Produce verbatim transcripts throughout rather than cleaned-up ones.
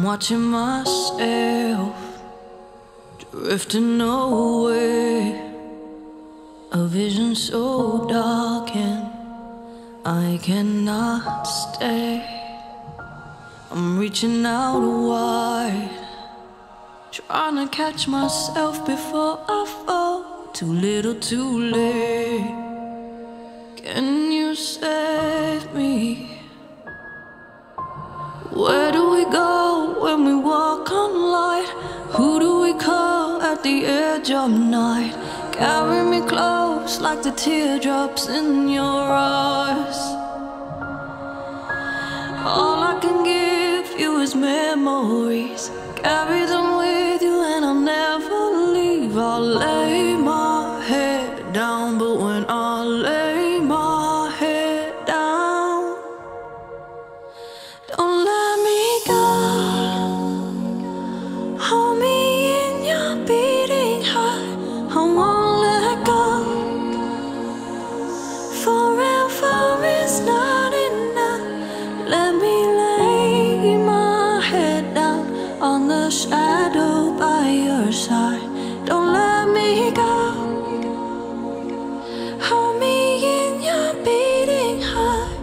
watching myself drifting away, a vision so dark and I cannot stay. I'm reaching out wide, trying to catch myself before I fall. Too little, too late. Can you save me? Where do we go when we walk on light? Who do we call at the edge of night? Carry me close like the teardrops in your eyes. All I can give you is memories. Carry them with you and I'll never leave. I'll lay my head down, but when I lay my head down, don't let me go. Hold me in your beating heart, I won't let go. Forever is not enough. Let me lay my head down on the shadow by your side. Don't let me go. Hold me in your beating heart.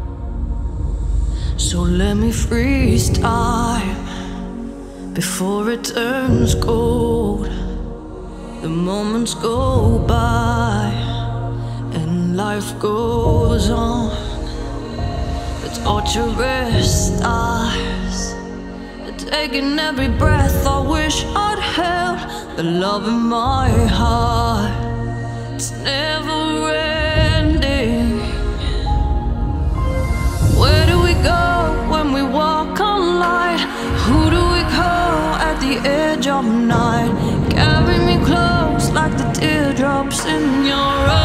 So let me freeze time before it turns cold. The moments go by and life goes on. The torturous stars, taking every breath I wish I'd held. The love in my heart, it's never ending. Where do we go when we walk on light? Who do we call at the edge of night? Carry me close like the teardrops in your eyes.